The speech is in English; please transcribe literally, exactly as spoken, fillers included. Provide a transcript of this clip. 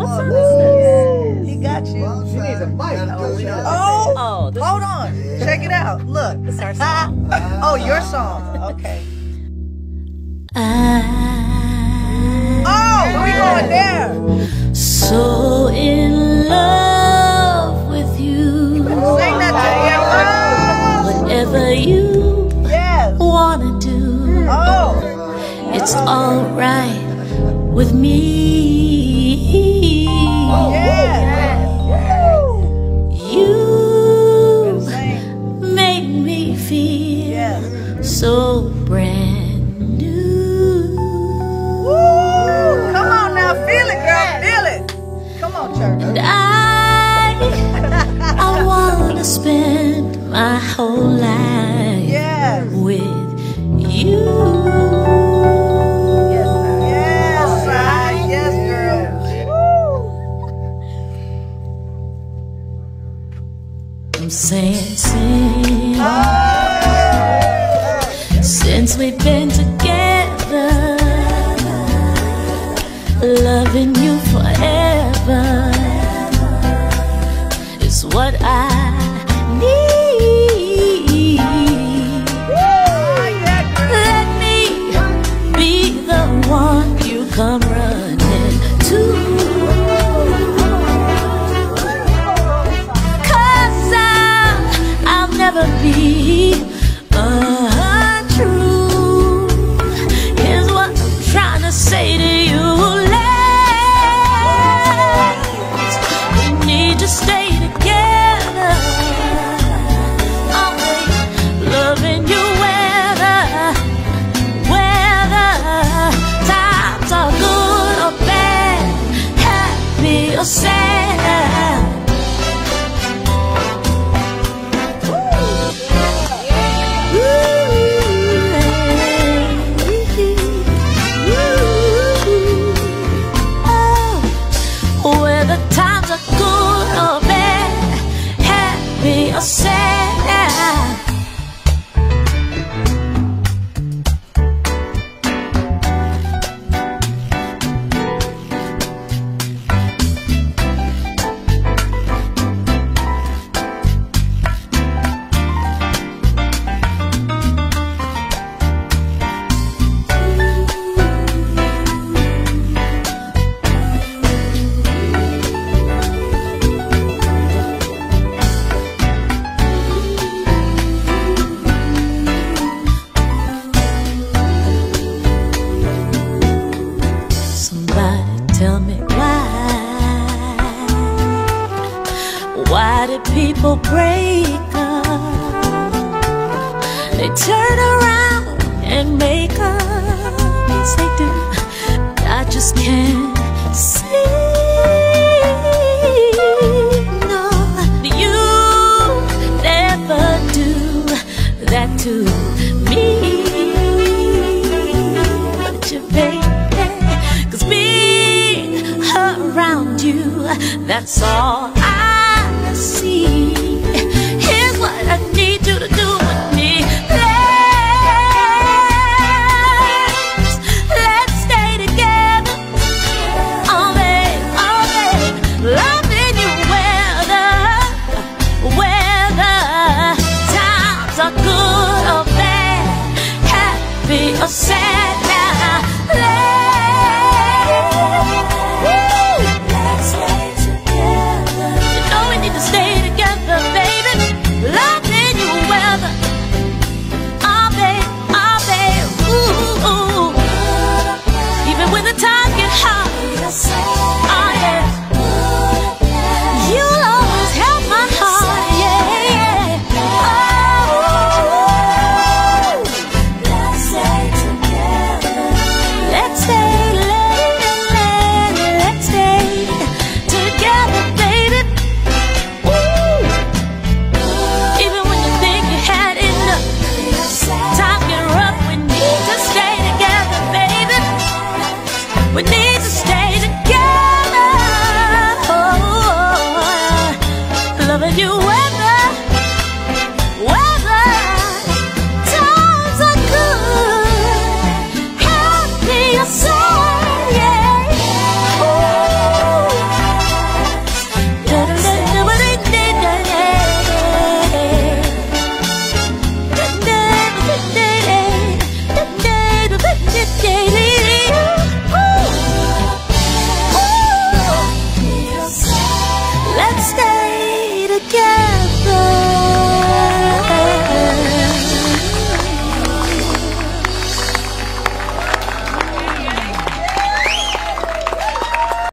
on, Yes. he got you. She needs a bite. Oh, oh hold on. Check it out. Look. It's our song. Oh, your song. Okay. I Oh, we going there. so in love with you. Sing that together. Whatever you Yes. wanna do, Oh. it's alright with me. Yes. You Sing. make me feel Yes. so brand new. Woo. Come on now, feel it, girl. Feel it. Come on, church. And I, I wanna spend my whole life Yes. with you. Yes, I, yes, girl. I'm saying, sing, since we've been together, loving you forever is what I need. Let me be the one you come running to, 'cause I'll, I'll never be untrue. Here's what I'm trying to say to you. We need to stay together. Only loving you whether, whether times are good or bad, happy or sad. Oh, whether times are good or bad, happy or sad. Somebody tell me why. Why did people break up? They turn around and make up. Yes, they do. I just can't see. No, you never do that to me. But you, baby, 'cause being around you, that's all